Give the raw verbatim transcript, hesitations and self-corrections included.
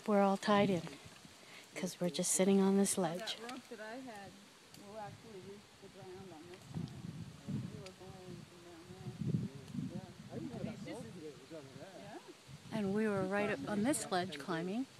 we're all tied in because we're just sitting on this ledge. That rope that I had will actually reach the ground on this side. We were going from down there. Yeah. And we were right up on this ledge climbing.